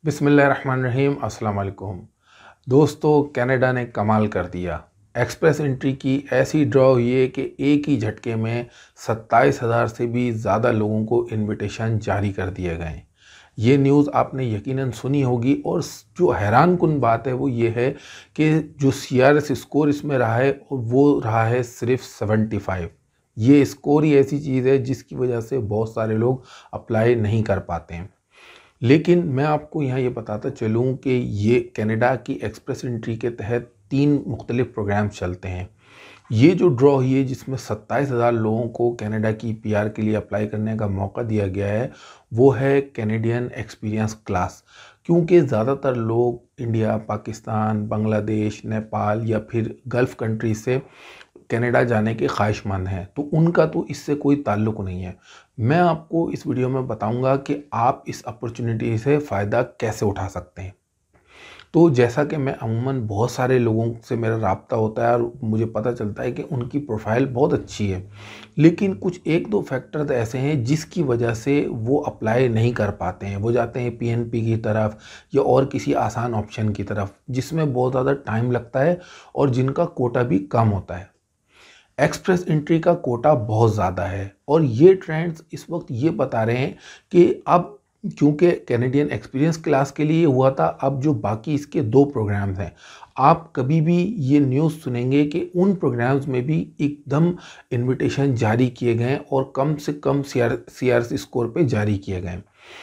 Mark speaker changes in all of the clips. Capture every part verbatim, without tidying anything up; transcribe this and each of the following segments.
Speaker 1: बिस्मिल्लाहिर्रहमानिर्रहीम अस्सलाम वालेकुम। दोस्तों, कनाडा ने कमाल कर दिया। एक्सप्रेस एंट्री की ऐसी ड्रॉ हुई है कि एक ही झटके में सत्ताईस हज़ार से भी ज़्यादा लोगों को इनविटेशन जारी कर दिए गए। ये न्यूज़ आपने यकीनन सुनी होगी और जो हैरानकुन बात है वो ये है कि जो सी आर एस स्कोर इसमें रहा है वो रहा है सिर्फ पचहत्तर। ये स्कोर ही ऐसी चीज़ है जिसकी वजह से बहुत सारे लोग अप्लाई नहीं कर पाते हैं। लेकिन मैं आपको यहाँ ये बताता चलूँ कि ये कनाडा की एक्सप्रेस एंट्री के तहत तीन मुख्तलिफ प्रोग्राम चलते हैं। ये जो ड्रॉ हुई है जिसमें सत्ताईस हज़ार लोगों को कनाडा की पी आर के लिए अप्लाई करने का मौका दिया गया है, वो है कैनेडियन एक्सपीरियंस क्लास। क्योंकि ज़्यादातर लोग इंडिया, पाकिस्तान, बांग्लादेश, नेपाल या फिर गल्फ़ कंट्री से कनाडा जाने के ख्वाहिशमंद हैं, तो उनका तो इससे कोई ताल्लुक़ नहीं है। मैं आपको इस वीडियो में बताऊंगा कि आप इस अपॉर्चुनिटी से फ़ायदा कैसे उठा सकते हैं। तो जैसा कि मैं अमूमन बहुत सारे लोगों से मेरा राब्ता होता है और मुझे पता चलता है कि उनकी प्रोफाइल बहुत अच्छी है, लेकिन कुछ एक दो फैक्टर ऐसे हैं जिसकी वजह से वो अप्लाई नहीं कर पाते हैं। वो जाते हैं पी एन पी की तरफ या और किसी आसान ऑप्शन की तरफ जिसमें बहुत ज़्यादा टाइम लगता है और जिनका कोटा भी कम होता है। एक्सप्रेस एंट्री का कोटा बहुत ज़्यादा है और ये ट्रेंड्स इस वक्त ये बता रहे हैं कि अब क्योंकि कैनेडियन एक्सपीरियंस क्लास के लिए हुआ था, अब जो बाकी इसके दो प्रोग्राम्स हैं, आप कभी भी ये न्यूज़ सुनेंगे कि उन प्रोग्राम्स में भी एकदम इनविटेशन जारी किए गए और कम से कम C R C R C score पे जारी किए गए।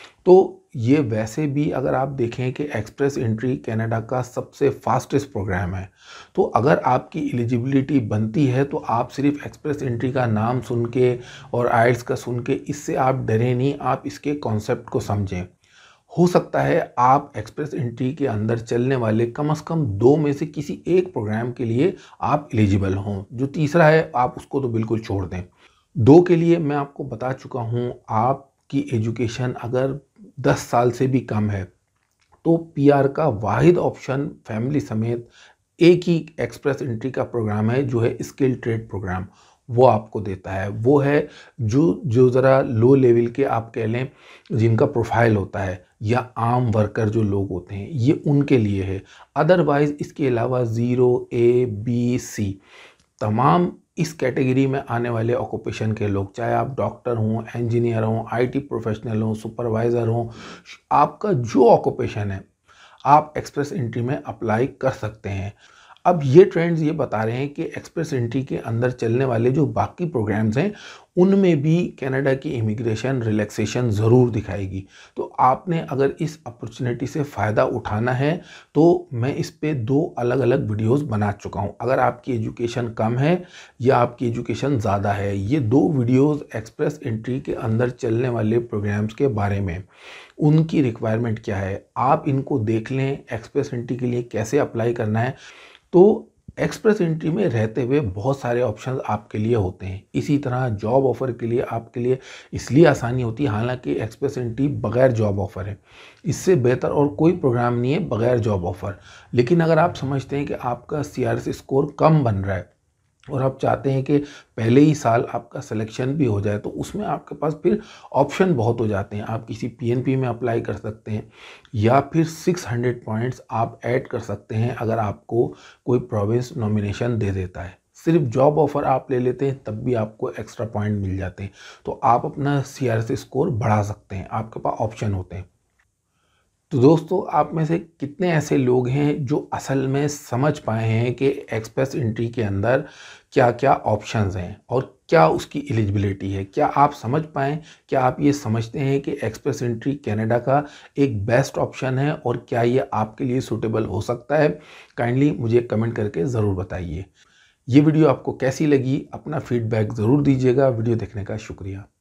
Speaker 1: तो ये वैसे भी अगर आप देखें कि एक्सप्रेस एंट्री कनाडा का सबसे फास्टेस्ट प्रोग्राम है, तो अगर आपकी एलिजिबिलिटी बनती है तो आप सिर्फ एक्सप्रेस एंट्री का नाम सुन के और आइल्स का सुन के इससे आप डरें नहीं, आप इसके कॉन्सेप्ट को समझें। हो सकता है आप एक्सप्रेस एंट्री के अंदर चलने वाले कम से कम दो में से किसी एक प्रोग्राम के लिए आप एलिजिबल हों। जो तीसरा है आप उसको तो बिल्कुल छोड़ दें। दो के लिए मैं आपको बता चुका हूँ, आपकी एजुकेशन अगर दस साल से भी कम है तो पी आर का वाहिद ऑप्शन फैमिली समेत एक ही एक्सप्रेस एंट्री का प्रोग्राम है जो है स्किल ट्रेड प्रोग्राम, वो आपको देता है। वो है जो जो ज़रा लो लेवल के आप कह लें, जिनका प्रोफाइल होता है या आम वर्कर जो लोग होते हैं, ये उनके लिए है। अदरवाइज़ इसके अलावा ज़ीरो, ए, बी, सी तमाम इस कैटेगरी में आने वाले ऑक्यूपेशन के लोग, चाहे आप डॉक्टर हों, इंजीनियर हों, आईटी प्रोफेशनल हों, सुपरवाइज़र हों, आपका जो ऑक्यूपेशन है आप एक्सप्रेस एंट्री में अप्लाई कर सकते हैं। अब ये ट्रेंड्स ये बता रहे हैं कि एक्सप्रेस एंट्री के अंदर चलने वाले जो बाकी प्रोग्राम्स हैं उनमें भी कनाडा की इमिग्रेशन रिलैक्सेशन ज़रूर दिखाएगी। तो आपने अगर इस अपॉर्चुनिटी से फ़ायदा उठाना है तो मैं इस पे दो अलग अलग वीडियोस बना चुका हूँ। अगर आपकी एजुकेशन कम है या आपकी एजुकेशन ज़्यादा है, ये दो वीडियोस एक्सप्रेस एंट्री के अंदर चलने वाले प्रोग्राम्स के बारे में, उनकी रिक्वायरमेंट क्या है, आप इनको देख लें। एक्सप्रेस एंट्री के लिए कैसे अप्लाई करना है, तो एक्सप्रेस एंट्री में रहते हुए बहुत सारे ऑप्शंस आपके लिए होते हैं। इसी तरह जॉब ऑफ़र के लिए आपके लिए इसलिए आसानी होती है, हालांकि एक्सप्रेस एंट्री बगैर जॉब ऑफ़र है, इससे बेहतर और कोई प्रोग्राम नहीं है बगैर जॉब ऑफ़र। लेकिन अगर आप समझते हैं कि आपका सी आर सी स्कोर कम बन रहा है और आप चाहते हैं कि पहले ही साल आपका सिलेक्शन भी हो जाए, तो उसमें आपके पास फिर ऑप्शन बहुत हो जाते हैं। आप किसी पी एन पी में अप्लाई कर सकते हैं या फिर छह सौ पॉइंट्स आप ऐड कर सकते हैं अगर आपको कोई प्रोविंस नॉमिनेशन दे देता है। सिर्फ जॉब ऑफ़र आप ले लेते हैं तब भी आपको एक्स्ट्रा पॉइंट मिल जाते हैं, तो आप अपना सी आर सी स्कोर बढ़ा सकते हैं, आपके पास ऑप्शन होते हैं। तो दोस्तों, आप में से कितने ऐसे लोग हैं जो असल में समझ पाए हैं कि एक्सप्रेस एंट्री के अंदर क्या क्या ऑप्शंस हैं और क्या उसकी एलिजिबिलिटी है? क्या आप समझ पाएँ? क्या आप ये समझते हैं कि एक्सप्रेस एंट्री कनाडा का एक बेस्ट ऑप्शन है और क्या ये आपके लिए सूटेबल हो सकता है? काइंडली मुझे कमेंट करके ज़रूर बताइए। ये वीडियो आपको कैसी लगी? अपना फीडबैक ज़रूर दीजिएगा। वीडियो देखने का शुक्रिया।